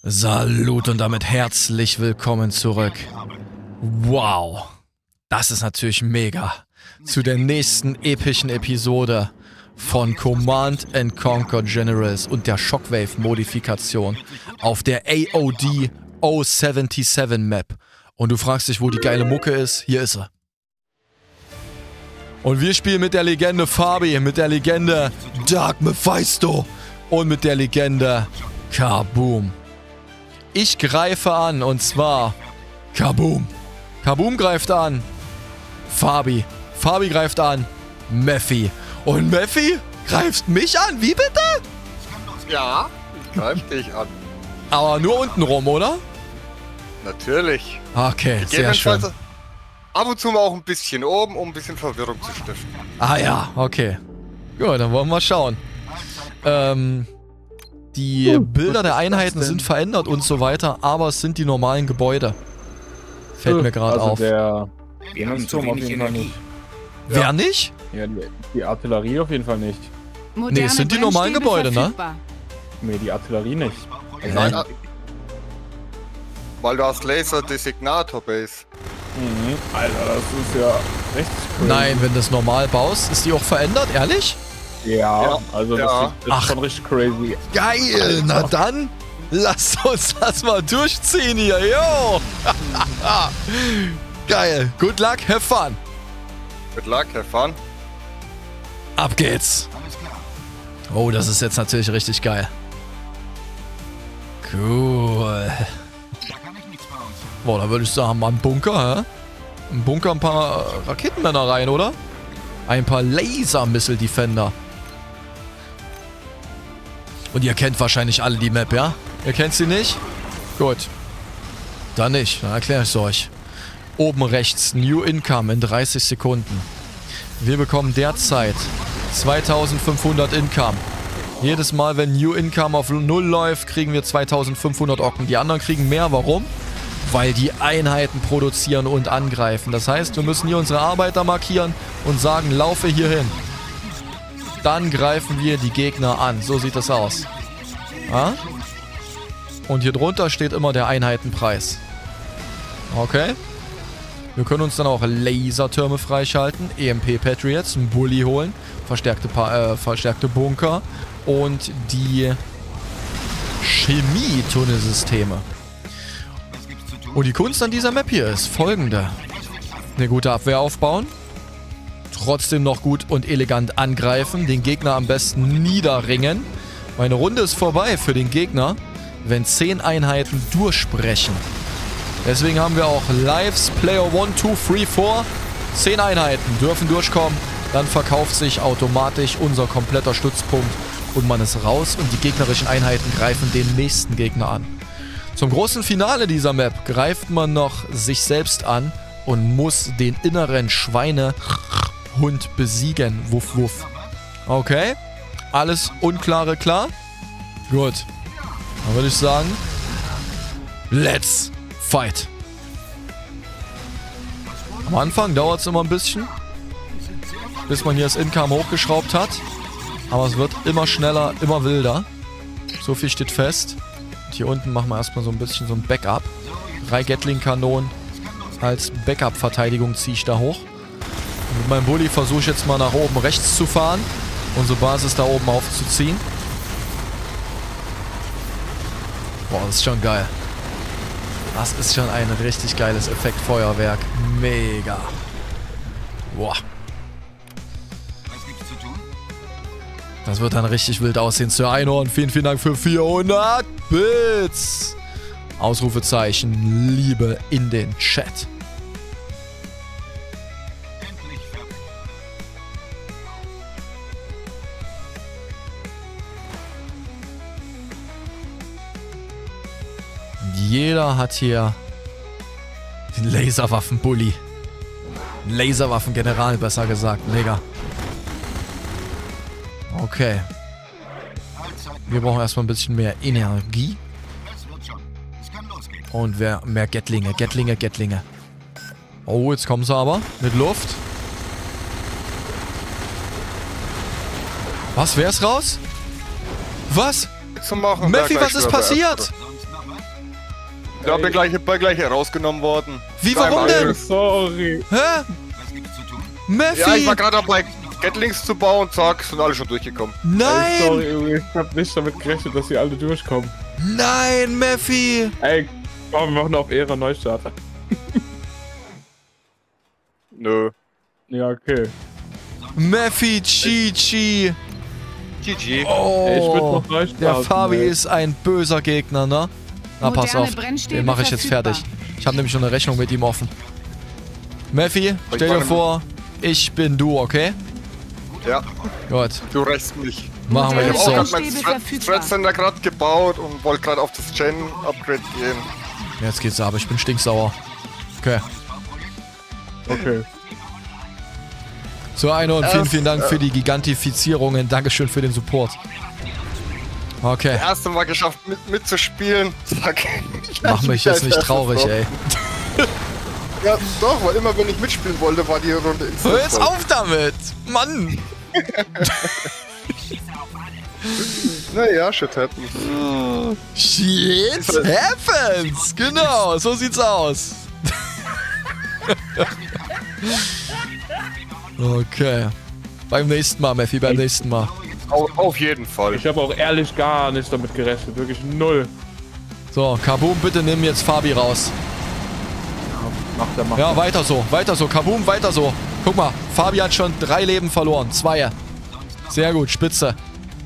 Salut und damit herzlich willkommen zurück. Wow, das ist natürlich mega. Zu der nächsten epischen Episode von Command & Conquer Generals und der Shockwave-Modifikation auf der AOD 077 Map. Und du fragst dich, wo die geile Mucke ist? Hier ist sie. Und wir spielen mit der Legende Fabi, mit der Legende Dark Mephisto und mit der Legende Kaboom. Ich greife an und zwar Kaboom. Kaboom greift an Fabi. Fabi greift an Mephi. Und Mephi greift mich an. Wie bitte? Ja, ich greife dich an. Aber nur unten rum, oder? Natürlich. Okay, sehr schön. Ab und zu mal auch ein bisschen oben, um ein bisschen Verwirrung zu stiften. Ah ja, okay. Gut, dann wollen wir mal schauen. Die Bilder der Einheiten sind verändert und so weiter, aber es sind die normalen Gebäude. Fällt mir gerade auf. Der Turm auf jeden Fall nicht. Wer nicht? Ja, die Artillerie auf jeden Fall nicht. Nee, es sind die normalen Gebäude, ne? Nee, die Artillerie nicht. Nein, weil du hast Laser-Designator-Base. Mhm. Alter, das ist ja richtig cool. Nein, wenn du das normal baust, ist die auch verändert, ehrlich? Ja, also ja. das ist schon richtig crazy. Geil, na dann lasst uns das mal durchziehen hier, yo! Geil, good luck, have fun! Good luck, have fun. Ab geht's! Oh, das ist jetzt natürlich richtig geil. Cool. Boah, da würde ich sagen, mal ein Bunker, hä? Ein Bunker, ein paar Raketenmänner rein, oder? Ein paar Laser-Missile-Defender. Und ihr kennt wahrscheinlich alle die Map, ja? Ihr kennt sie nicht? Gut. Dann nicht, dann erkläre ich es euch. Oben rechts, New Income in 30 Sekunden. Wir bekommen derzeit 2500 Income. Jedes Mal, wenn New Income auf 0 läuft, kriegen wir 2500 Ocken. Die anderen kriegen mehr. Warum? Weil die Einheiten produzieren und angreifen. Das heißt, wir müssen hier unsere Arbeiter markieren und sagen, laufe hier hin. Dann greifen wir die Gegner an. So sieht das aus. Ja? Und hier drunter steht immer der Einheitenpreis. Okay. Wir können uns dann auch Lasertürme freischalten, EMP Patriots, einen Bully holen, verstärkte Bunker und die Chemie-Tunnelsysteme. Und die Kunst an dieser Map hier ist folgende. Eine gute Abwehr aufbauen. Trotzdem noch gut und elegant angreifen. Den Gegner am besten niederringen. Meine Runde ist vorbei für den Gegner, wenn 10 Einheiten durchbrechen. Deswegen haben wir auch Lives, Player 1, 2, 3, 4. 10 Einheiten dürfen durchkommen. Dann verkauft sich automatisch unser kompletter Stützpunkt. Und man ist raus und die gegnerischen Einheiten greifen den nächsten Gegner an. Zum großen Finale dieser Map greift man noch sich selbst an und muss den inneren Schweinehund besiegen. Wuff, wuff. Okay. Alles Unklare klar? Gut. Dann würde ich sagen, let's fight. Am Anfang dauert es immer ein bisschen, bis man hier das Income hochgeschraubt hat. Aber es wird immer schneller, immer wilder. So viel steht fest. Und hier unten machen wir erstmal so ein bisschen so ein Backup. 3 Gatling-Kanonen als Backup-Verteidigung ziehe ich da hoch. Und mit meinem Bulli versuche ich jetzt mal nach oben rechts zu fahren. Unsere Basis da oben aufzuziehen. Boah, das ist schon geil. Das ist schon ein richtig geiles Effektfeuerwerk. Mega. Boah. Das wird dann richtig wild aussehen. Sir Einhorn, vielen, vielen Dank für 400 Bits. Ausrufezeichen, Liebe in den Chat. Jeder hat hier den Laserwaffen-Bully. Laserwaffen-General, besser gesagt. Mega. Okay. Wir brauchen erstmal ein bisschen mehr Energie. Und mehr Gatlinge. Gatlinge. Oh, jetzt kommen sie aber. Mit Luft. Was? Wer ist raus? Was? Zu machen, Mephi, was ist passiert? Ja, bin gleich herausgenommen worden. Wie, warum denn? Sorry. Hä? Mephi! Ja, ich war gerade dabei, Gatlings zu bauen, zack, sind alle schon durchgekommen. Ey, Nein! sorry, Junge, ich hab nicht damit gerechnet, dass die alle durchkommen. Nein, Mephi! Ey, komm, wir machen auf Ehre Neustarter. Nö. Ja, okay. Mephi, GG! GG. Oh, Ey, ich würd noch Neustarten, der Fabi ey. ist ein böser Gegner, ne? Na, pass auf, den mache ich jetzt fertig. Ich habe nämlich schon eine Rechnung mit ihm offen. Mephi, stell dir vor, ich bin du, okay? Ja, Gut, du rächst mich. machen wir Ich jetzt habe auch so. gerade meinen Thread Center gerade gebaut und wollte gerade auf das Gen-Upgrade gehen. Jetzt geht's aber, ich bin stinksauer. Okay. Okay. So, Einhorn, vielen Dank für die Gigantifizierungen. Dankeschön für den Support. Okay, Erste Mal geschafft mitzuspielen. Zack. mach mich jetzt nicht traurig, ey. Ja, doch, weil immer wenn ich mitspielen wollte, war die Runde Hör jetzt voll. auf damit! Mann! Naja, shit happens. Shit happens! Genau, so sieht's aus. Okay. Beim nächsten Mal, Mephi, beim nächsten Mal. Auf jeden Fall. Ich habe auch ehrlich gar nicht damit gerechnet. Wirklich null. So, Kaboom, bitte nimm jetzt Fabi raus. Macht Ja, er. weiter so. Kaboom, weiter so. Guck mal, Fabi hat schon 3 Leben verloren. 2. Sehr gut, spitze.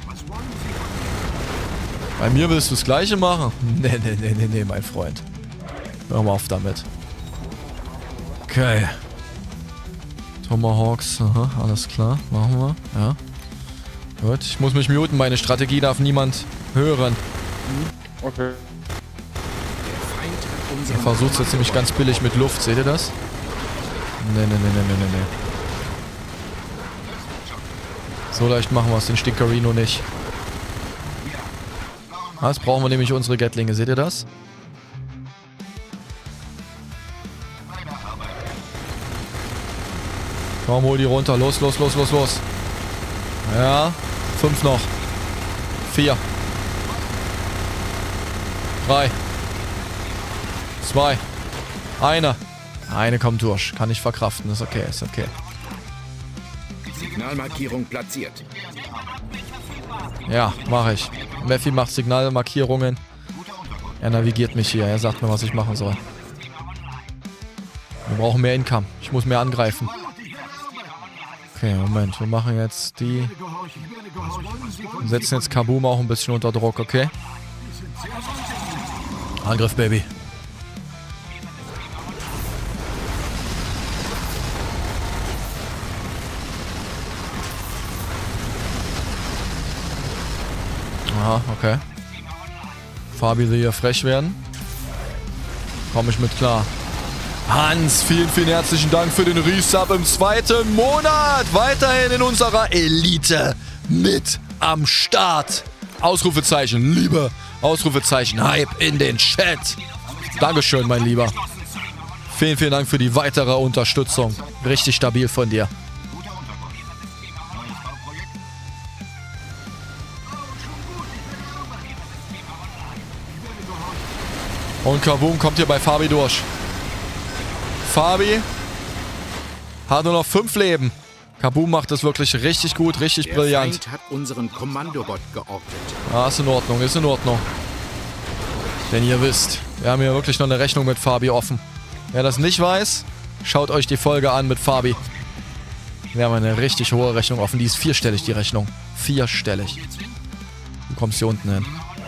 Bei mir willst du das Gleiche machen? Nee, mein Freund. Hör mal auf damit. Okay. Tomahawks, aha, alles klar. Machen wir, ja. Gut, ich muss mich muten. Meine Strategie darf niemand hören. Okay. Ich versuch's jetzt nämlich ganz billig mit Luft. Seht ihr das? Nee. So leicht machen wir es den Stinkerino nicht. Jetzt brauchen wir nämlich unsere Gatlinge. Seht ihr das? Komm, hol die runter. Los. Ja. 5 noch. 4. 3. 2. Eine kommt durch. Kann ich verkraften. Ist okay. Signalmarkierung platziert. Ja, mache ich. Mephi macht Signalmarkierungen. Er navigiert mich hier. Er sagt mir, was ich machen soll. Wir brauchen mehr Income. Ich muss mehr angreifen. Okay, Moment. Wir machen jetzt die... Wir setzen jetzt Kaboom auch ein bisschen unter Druck, okay? Angriff, Baby. Aha, okay. Fabi will hier frech werden. Komme ich mit klar. Hans, vielen herzlichen Dank für den Resub im 2. Monat. Weiterhin in unserer Elite mit am Start. Ausrufezeichen, Liebe. Ausrufezeichen, Hype in den Chat. Dankeschön, mein Lieber. Vielen Dank für die weitere Unterstützung. Richtig stabil von dir. Und Kaboom kommt hier bei Fabi durch. Fabi hat nur noch 5 Leben. Kaboom macht das wirklich richtig gut, richtig brillant. Der Feind hat unseren Kommandobot geortet. Ah, ist in Ordnung. Denn ihr wisst, wir haben hier wirklich noch eine Rechnung mit Fabi offen. Wer das nicht weiß, schaut euch die Folge an mit Fabi. Wir haben eine richtig hohe Rechnung offen. Die ist 4-stellig, die Rechnung. 4-stellig. Du kommst hier unten hin.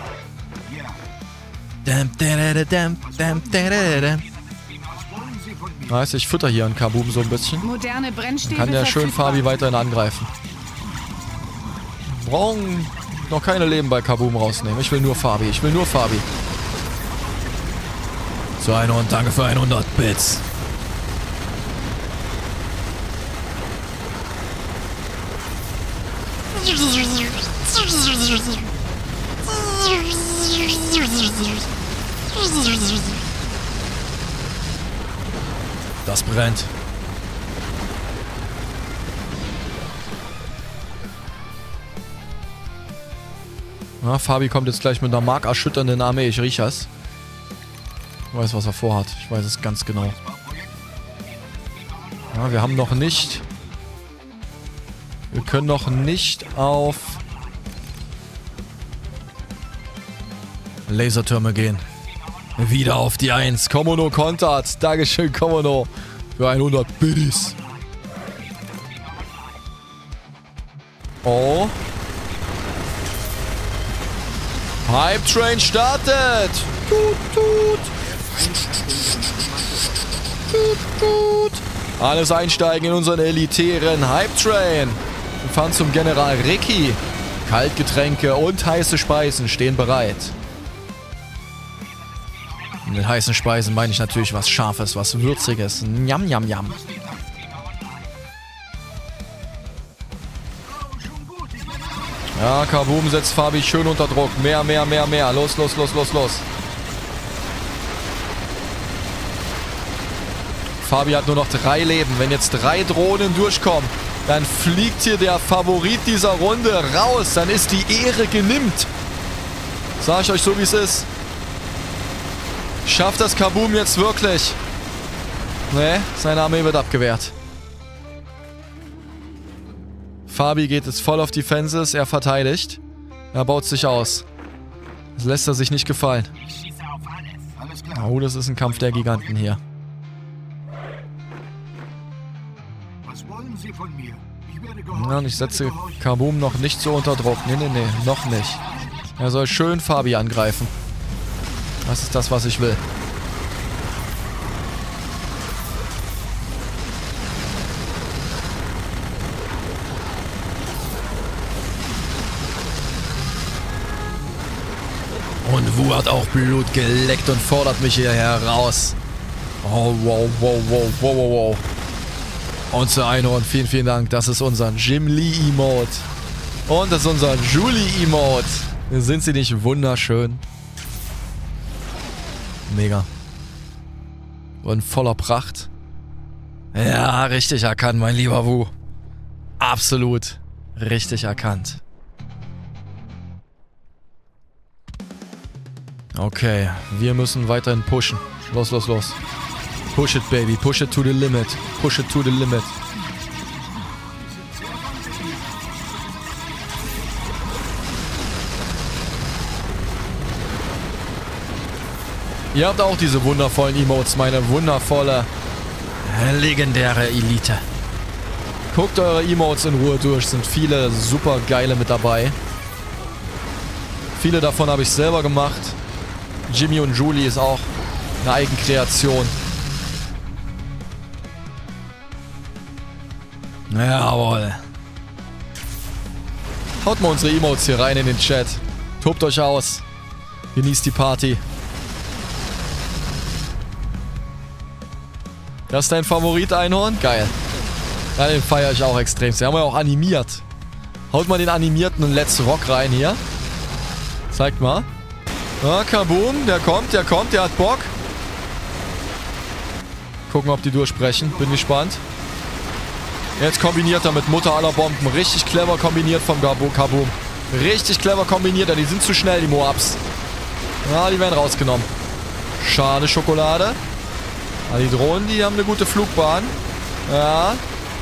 Heißt, ich fütter hier an Kaboom so ein bisschen. Moderne Brennstäbe Kann der schön verfügbar. Fabi weiterhin angreifen. Brauchen noch keine Leben bei Kaboom rausnehmen. Ich will nur Fabi. So, Einhorn, danke für 100 Bits. Das brennt. Na, Fabi kommt jetzt gleich mit einer markerschütternden Armee. Ich riech es. Ich weiß, was er vorhat. Ich weiß es ganz genau. Ja, wir haben noch nicht... Wir können noch nicht auf... Lasertürme gehen. Wieder auf die 1. Komono kontert. Dankeschön, Komono. Für 100 Biddies. Oh. Hype Train startet. Tut, tut. Tut, tut. Alles einsteigen in unseren elitären Hype Train. Wir fahren zum General Ricky. Kaltgetränke und heiße Speisen stehen bereit. Mit heißen Speisen meine ich natürlich was Scharfes, was Würziges. Njam, njam, njam. Ja, Kaboom setzt Fabi schön unter Druck. Mehr, mehr, mehr, mehr. Los, los, los, los, los. Fabi hat nur noch 3 Leben. Wenn jetzt 3 Drohnen durchkommen, dann fliegt hier der Favorit dieser Runde raus. Dann ist die Ehre genimmt. Sag ich euch so, wie es ist. Schafft das Kaboom jetzt wirklich? Nee, seine Armee wird abgewehrt. Fabi geht jetzt voll auf Defenses, er verteidigt. Er baut sich aus. Das lässt er sich nicht gefallen. Oh, das ist ein Kampf der Giganten hier. Ja, und ich setze Kaboom noch nicht so unter Druck. Nee, nee, nee, noch nicht. Er soll schön Fabi angreifen. Das ist das, was ich will. Und Wu hat auch Blut geleckt und fordert mich hier heraus. Oh, wow, wow, wow, wow, wow, wow. Und zu Einhorn, vielen, vielen Dank. Das ist unser Jim Lee Emote. Und das ist unser Julie Emote. Sind sie nicht wunderschön? Mega. Und voller Pracht. Ja, richtig erkannt, mein lieber Wu. Absolut richtig erkannt. Okay, wir müssen weiterhin pushen. Los, los, los. Push it, baby. Push it to the limit. Push it to the limit. Ihr habt auch diese wundervollen Emotes, meine wundervolle, legendäre Elite. Guckt eure Emotes in Ruhe durch, sind viele super geile mit dabei. Viele davon habe ich selber gemacht. Jimmy und Julie ist auch eine Eigenkreation. Jawohl. Haut mal unsere Emotes hier rein in den Chat. Tobt euch aus. Genießt die Party. Das ist dein Favorit, Einhorn? Geil. Ja, den feiere ich auch extrem. Den haben wir auch animiert. Haut mal den animierten Let's Rock rein hier. Zeigt mal. Ja, Kaboom, der kommt, der hat Bock. Gucken, ob die durchbrechen. Bin gespannt. Jetzt kombiniert er mit Mutter aller Bomben. Richtig clever kombiniert vom Kaboom. Richtig clever kombiniert er. Die sind zu schnell, die Moabs. Ja, die werden rausgenommen. Schade, Schokolade. Ah, die Drohnen, die haben eine gute Flugbahn. Ja.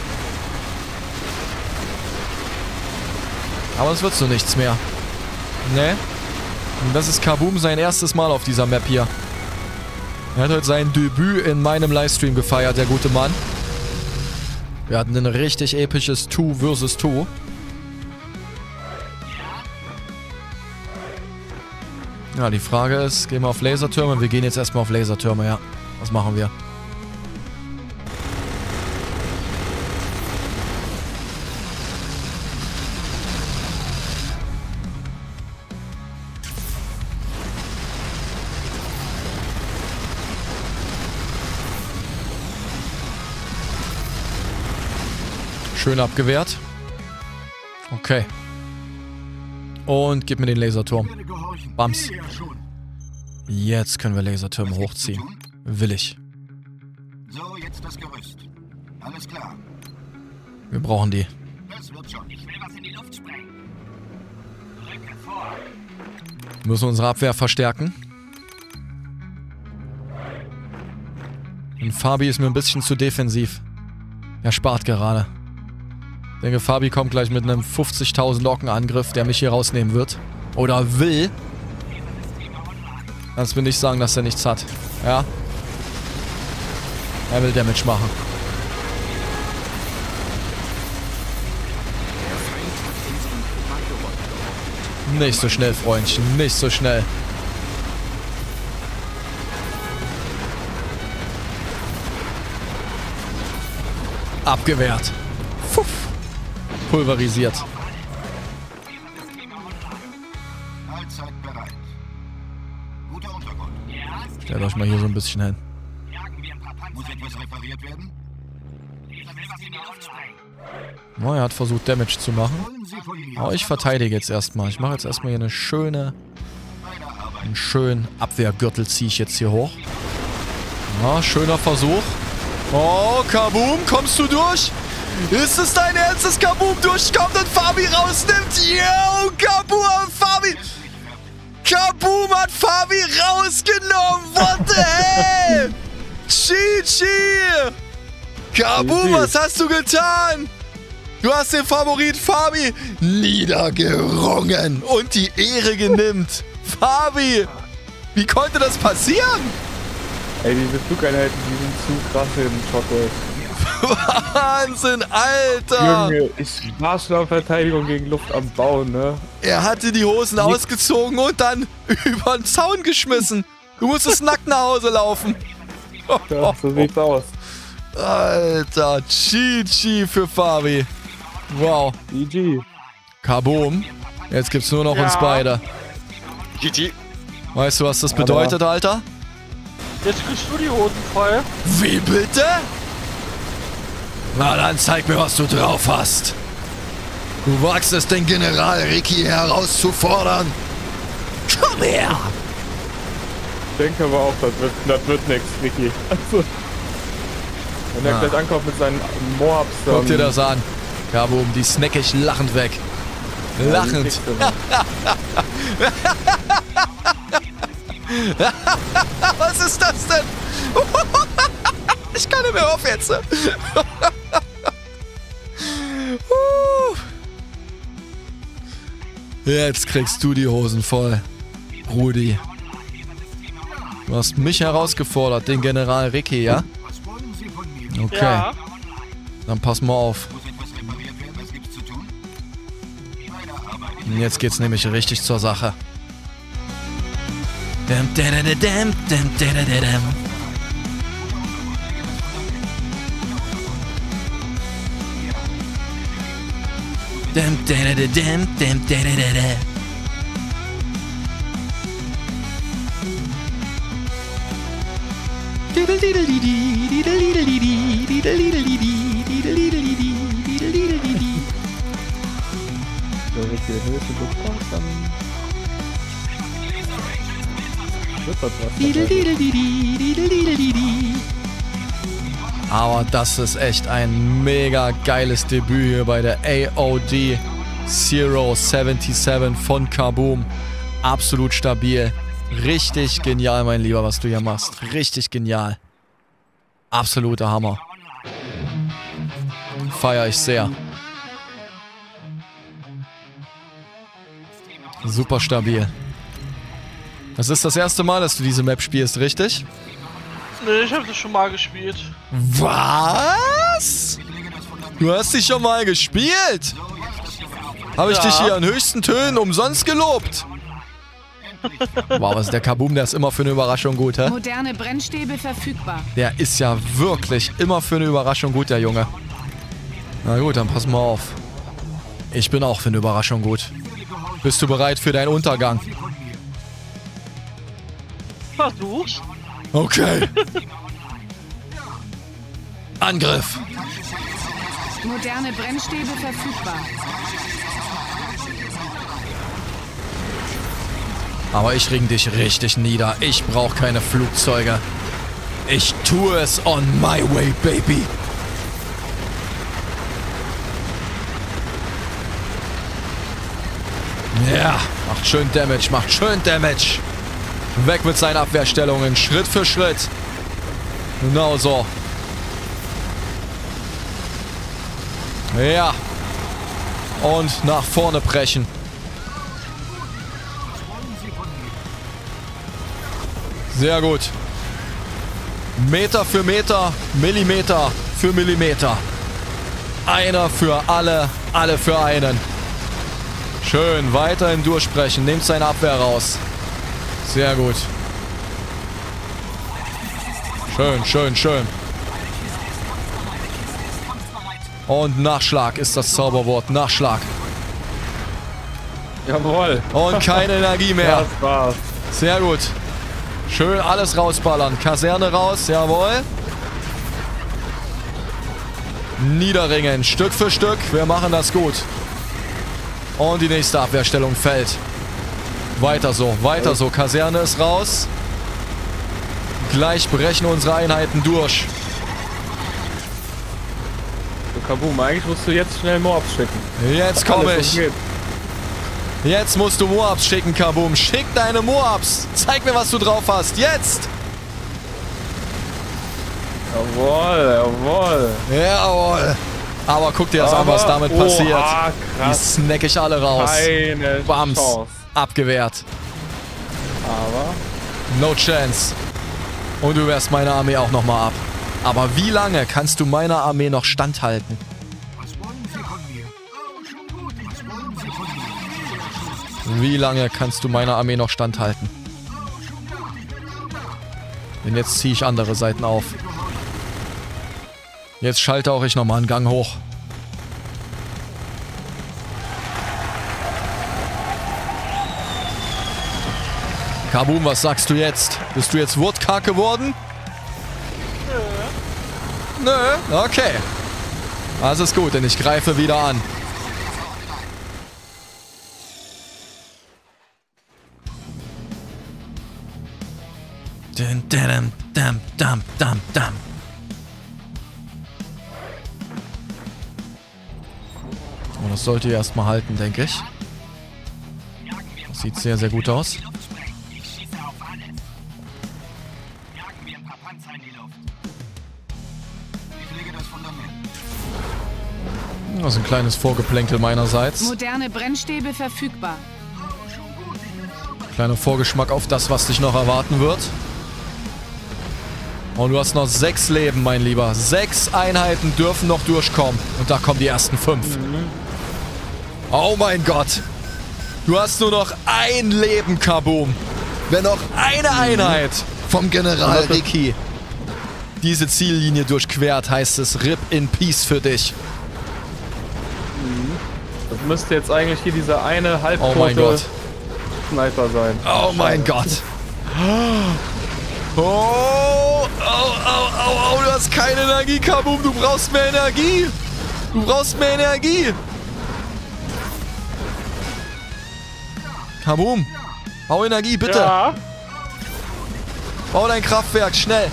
Aber es wird so nichts mehr. Ne? Und das ist Kaboom sein erstes Mal auf dieser Map hier. Er hat heute sein Debüt in meinem Livestream gefeiert, der gute Mann. Wir hatten ein richtig episches 2 vs 2. Ja, die Frage ist, gehen wir auf Lasertürme? Wir gehen jetzt erstmal auf Lasertürme, ja. Was machen wir? Schön abgewehrt. Okay. Und gib mir den Laserturm. Bams. Jetzt können wir Lasertürme hochziehen. Will ich. So, jetzt das Gerüst. Alles klar. Wir brauchen die. Das wird schon. Ich will was in die Luft sprengen. Rücke vor. Wir müssen unsere Abwehr verstärken. Und Fabi ist mir ein bisschen zu defensiv. Er spart gerade. Ich denke, Fabi kommt gleich mit einem 50.000 Orkenangriff, der mich hier rausnehmen wird. Oder will. Kannst mir nicht sagen, dass er nichts hat. Ja? Er will Damage machen. Nicht so schnell, Freundchen. Nicht so schnell. Abgewehrt. Puff. Pulverisiert. Allzeit bereit. Guter Untergrund. Stellt euch mal hier so ein bisschen hin. Muss etwas repariert werden? Oh, er hat versucht, Damage zu machen. Wollen Sie von mir Aber ich verteidige jetzt erstmal. Ich mache jetzt erstmal hier eine schöne... Einen schönen Abwehrgürtel ziehe ich jetzt hier hoch. Ja, schöner Versuch. Oh, Kaboom, kommst du durch? Ist es dein Ernst, dass Kaboom durchkommt und Fabi rausnimmt? Yo, Kaboom hat Fabi... Kaboom hat Fabi rausgenommen! What the hell? GG! Kaboom, was hast du getan? Du hast den Favorit Fabi niedergerungen und die Ehre genimmt. Fabi, wie konnte das passieren? Ey, diese Flugeinheiten, die sind zu krass im Shockwave. Wahnsinn, Alter! Junge, ich war schon auf Verteidigung gegen Luft am Bauen, ne? Er hatte die Hosen ausgezogen und dann über den Zaun geschmissen. Du musstest nackt nach Hause laufen. Ja, so sieht's aus. Alter, GG für Fabi. Wow. GG. Kaboom. Jetzt gibt's nur noch uns beide. GG. Weißt du, was das bedeutet, Alter? Jetzt kriegst du die Hosen frei. Wie bitte? Na dann zeig mir, was du drauf hast. Du wagst es, den General Ricky herauszufordern. Komm her! Ich denke aber auch, das wird nix, Ricky. Also, wenn er gleich ankommt mit seinen Moabs, dann... Guck dir das an. Kaboom, die snack ich lachend weg. Lachend. Was ist das denn? Ich kann nicht mehr auf jetzt. Jetzt kriegst du die Hosen voll, Rudi. Du hast mich herausgefordert, den General Ricky, ja? Okay. Ja. Dann pass mal auf. Und jetzt geht's nämlich richtig zur Sache. So, Ricky, wenn du jetzt in Luft kommst, dann... wird das was. Aber das ist echt ein mega geiles Debüt hier bei der AOD 077 von Kaboom. Absolut stabil. Richtig genial, mein Lieber, was du hier machst. Richtig genial. Absoluter Hammer. Feier ich sehr. Super stabil. Das ist das erste Mal, dass du diese Map spielst, richtig? Nee, ich habe das schon mal gespielt. Was? Du hast dich schon mal gespielt? Habe ich dich hier an höchsten Tönen umsonst gelobt? Wow, was ist der Kaboom? Der ist immer für eine Überraschung gut, hä? Moderne Brennstäbe verfügbar. Der ist ja wirklich immer für eine Überraschung gut, der Junge. Na gut, dann pass mal auf. Ich bin auch für eine Überraschung gut. Bist du bereit für deinen Untergang? Versuch's. Okay. Angriff. Moderne Brennstäbe verfügbar. Aber ich ring dich richtig nieder. Ich brauche keine Flugzeuge. Ich tue es on my way, baby. Ja, macht schön Damage, macht schön Damage. Weg mit seinen Abwehrstellungen, Schritt für Schritt. Genau so. Ja. Und nach vorne brechen. Sehr gut. Meter für Meter, Millimeter für Millimeter. Einer für alle, alle für einen. Schön, weiterhin durchbrechen. Nehmt seine Abwehr raus. Sehr gut. Schön, schön, schön. Und Nachschlag ist das Zauberwort. Nachschlag. Jawohl. Und keine Energie mehr. Das war's. Sehr gut. Schön alles rausballern. Kaserne raus, jawohl. Niederringen, Stück für Stück. Wir machen das gut. Und die nächste Abwehrstellung fällt. Weiter so, weiter so. Kaserne ist raus. Gleich brechen unsere Einheiten durch. So, Kaboom, eigentlich musst du jetzt schnell Mobs schicken. Jetzt komme Alles, was ich. geht. Jetzt musst du Moabs schicken, Kaboom. Schick deine Moabs. Zeig mir, was du drauf hast. Jetzt. Jawohl, jawohl. Jawohl. Aber guck dir das an, was damit passiert. Die Krass. snack ich alle raus. Keine Bams. Chance. Abgewehrt. Aber No chance. Und du wehrst meine Armee auch nochmal ab. Aber wie lange kannst du meiner Armee noch standhalten? Wie lange kannst du meiner Armee noch standhalten? Denn jetzt ziehe ich andere Seiten auf. Jetzt schalte auch ich nochmal einen Gang hoch. Kaboom, was sagst du jetzt? Bist du jetzt wortkarg geworden? Nö. Nö, okay. Das ist gut, denn ich greife wieder an. Oh, das sollte erstmal halten, denke ich. Das sieht sehr, sehr gut aus. Das ist ein kleines Vorgeplänkel meinerseits. Moderne Brennstäbe verfügbar. Kleiner Vorgeschmack auf das, was dich noch erwarten wird. Und du hast noch 6 Leben, mein Lieber. 6 Einheiten dürfen noch durchkommen. Und da kommen die ersten 5. Oh mein Gott. Du hast nur noch ein Leben, Kaboom. Wenn noch eine Einheit vom General Ricky diese Ziellinie durchquert, heißt es RIP in Peace für dich. das müsste jetzt eigentlich hier dieser eine Oh mein Gott. halbtote Sniper sein. Oh mein Gott. Oh, oh, oh, oh, du hast keine Energie, Kaboom. Du brauchst mehr Energie. Du brauchst mehr Energie. Kaboom. Bau Energie, bitte. Ja. Bau dein Kraftwerk, schnell.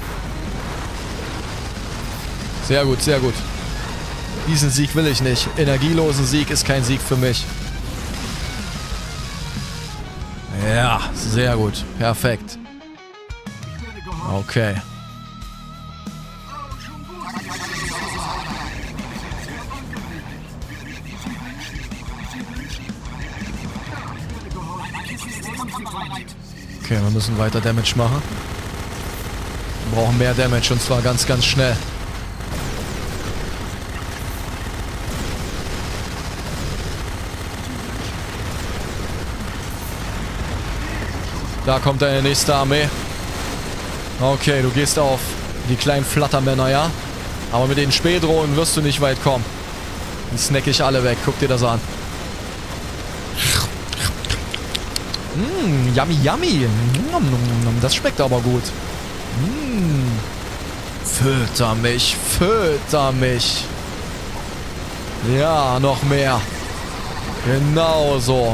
Sehr gut, sehr gut. Diesen Sieg will ich nicht. Energielosen Sieg ist kein Sieg für mich. Ja, sehr gut. Perfekt. Okay. Okay, wir müssen weiter Damage machen. Wir brauchen mehr Damage und zwar ganz, ganz schnell. Da kommt deine nächste Armee. Okay, du gehst auf die kleinen Flattermänner, ja? Aber mit den Spähdrohnen wirst du nicht weit kommen. Die snack ich alle weg. Guck dir das an. Yummy, yummy. Das schmeckt aber gut. Fütter mich, fütter mich. Ja, noch mehr. Genau so.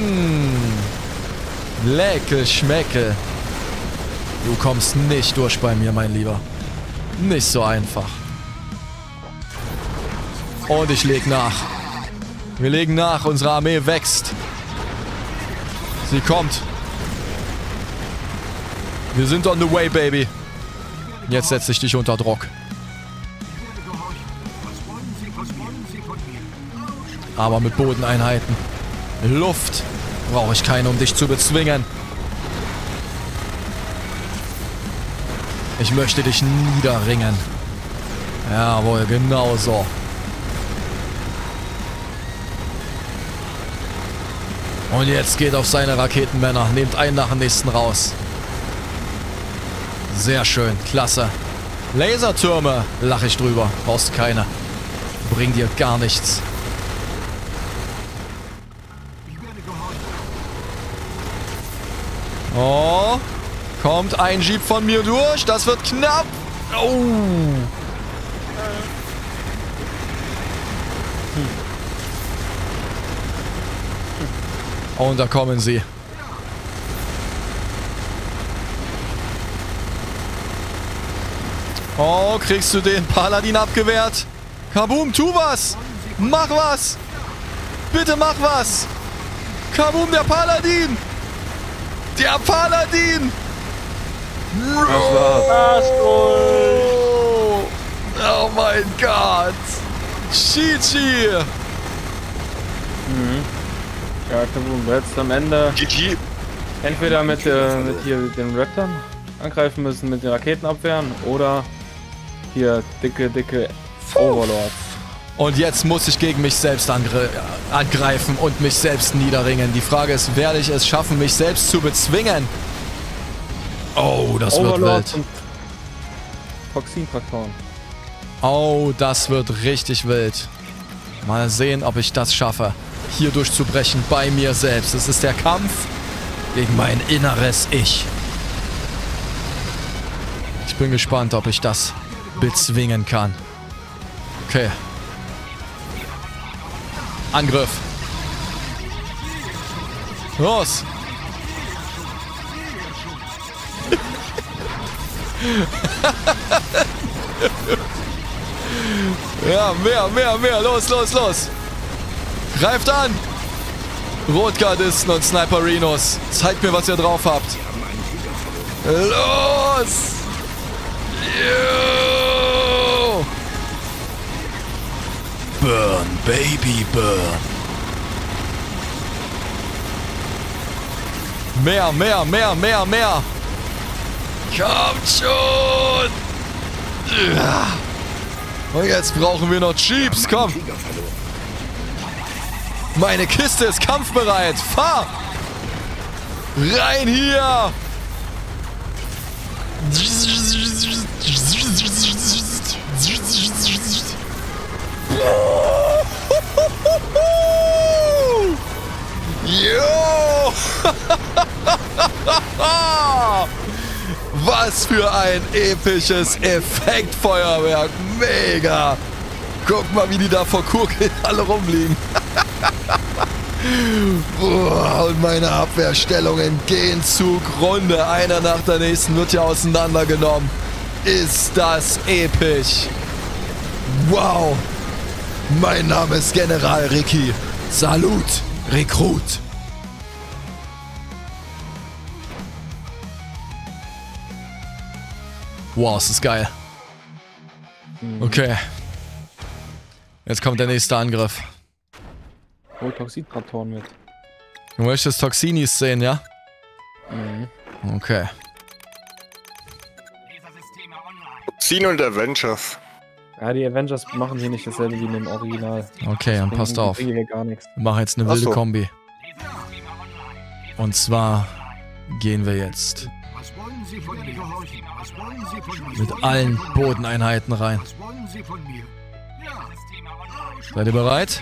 Leckel, schmeckel. Du kommst nicht durch bei mir, mein Lieber. Nicht so einfach. Und ich leg nach. Wir legen nach. Unsere Armee wächst. Sie kommt. Wir sind on the way, baby. Jetzt setze ich dich unter Druck. Aber mit Bodeneinheiten. Luft brauche ich keine, um dich zu bezwingen. Ich möchte dich niederringen. Jawohl, genau so. Und jetzt geht auf seine Raketenmänner. Nehmt einen nach dem nächsten raus. Sehr schön, klasse. Lasertürme, lache ich drüber. Brauchst keine. Bring dir gar nichts. Oh, kommt ein Jeep von mir durch. Das wird knapp. Oh. Und da kommen sie. Oh, kriegst du den Paladin abgewehrt? Kaboom, tu was! Mach was! Bitte mach was! Kaboom, der Paladin! Der Paladin! Oh mein Gott! Chichi! Ja, du hättest am Ende GG. entweder mit hier den Raptors angreifen müssen, mit den Raketen abwehren, oder hier dicke Overlords. Und jetzt muss ich gegen mich selbst angreifen und mich selbst niederringen. Die Frage ist, werde ich es schaffen, mich selbst zu bezwingen? Oh, das wird wild. Und Toxintraktoren. Oh, das wird richtig wild. Mal sehen, ob ich das schaffe, hier durchzubrechen bei mir selbst. Es ist der Kampf gegen mein inneres Ich. Ich bin gespannt, ob ich das bezwingen kann. Okay. Angriff. Los. Ja, mehr. Los. Greift an. Rotgardisten und Sniperinos. Zeigt mir, was ihr drauf habt. Los. Yo. Burn, Baby, burn. Mehr. Kommt schon. Und jetzt brauchen wir noch Jeeps, komm. Meine Kiste ist kampfbereit. Fahr. Rein hier. Jo! Was für ein episches Effektfeuerwerk. Mega. Guck mal, wie die da vor Kurken alle rumliegen. Und meine Abwehrstellungen gehen zugrunde. Einer nach der nächsten wird hier auseinandergenommen. Ist das episch. Wow. Mein Name ist General Ricky. Salut, Rekrut. Wow, es ist geil. Okay. Jetzt kommt der nächste Angriff. Hol Toxintraktoren mit. Du möchtest Toxinis sehen, ja? Okay. Toxin und Avengers. Ja, die Avengers machen hier nicht dasselbe wie in dem Original. Okay, dann passt auf. Hier gar nichts. Wir machen jetzt eine wilde Ach so. Kombi. Und zwar gehen wir jetzt Was wollen Sie von mir? Was wollen Sie von mir? mit allen Bodeneinheiten rein. Was wollen Sie von mir? Seid ihr bereit?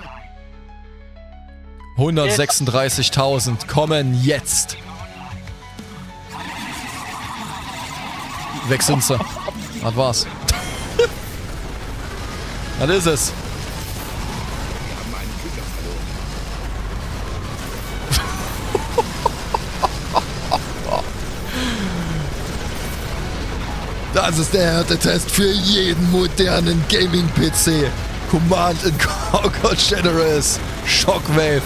136.000 kommen jetzt. Weg sind sie. Das war's. Das ist es. Das ist der Härtetest für jeden modernen Gaming-PC. Command & Conquer Generous. Shockwave.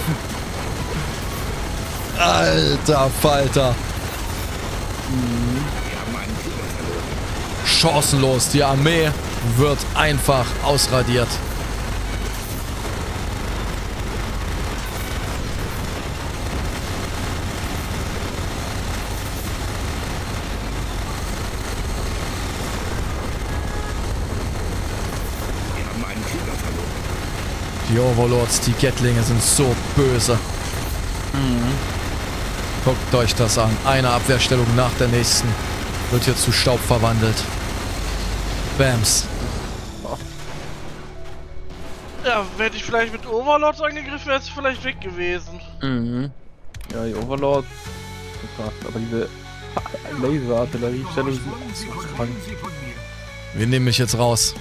Alter Falter. chancenlos. Die Armee wird einfach ausradiert. Wir haben einen Krieger verloren. Die Overlords, die Gatlinge sind so böse. Guckt euch das an. Eine Abwehrstellung nach der nächsten wird hier zu Staub verwandelt. Bams. Ja, hätte ich vielleicht mit Overlords angegriffen, wäre es vielleicht weg gewesen. Mhm. Ja, die Overlord. Krass, aber diese Laser-Artilleriestellung sind so krank. Wir nehmen mich jetzt raus.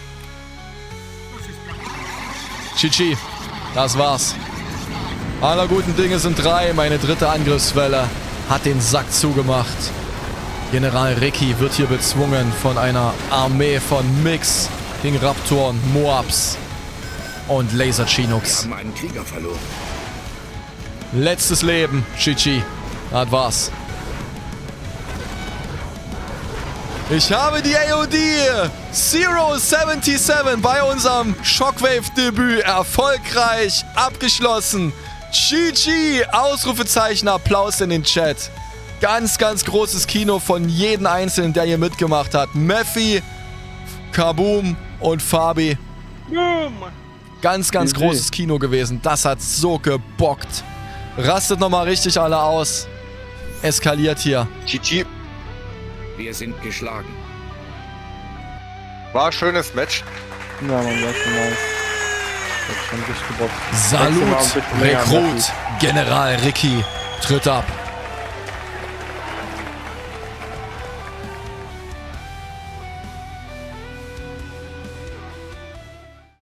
Chichi, das war's. Aller guten Dinge sind 3. Meine dritte Angriffswelle hat den Sack zugemacht. General Ricky wird hier bezwungen von einer Armee von Mix, King Raptoren, Moabs und Laser Chinooks. Wir haben einen Krieger verloren. Letztes Leben, Chichi. Das war's. Ich habe die AOD 077 bei unserem Shockwave-Debüt erfolgreich abgeschlossen. GG! Ausrufezeichen, Applaus in den Chat. Ganz, ganz großes Kino von jedem Einzelnen, der hier mitgemacht hat. Mephi, Kaboom und Fabi. Boom. Ganz, ganz großes Kino gewesen. Das hat so gebockt. Rastet nochmal richtig alle aus. Eskaliert hier. GG. Wir sind geschlagen. War ein schönes Match. Ja, man weiß schon mal. Das hat schon richtig gebockt. Salut, Rekrut, General Ricky tritt ab.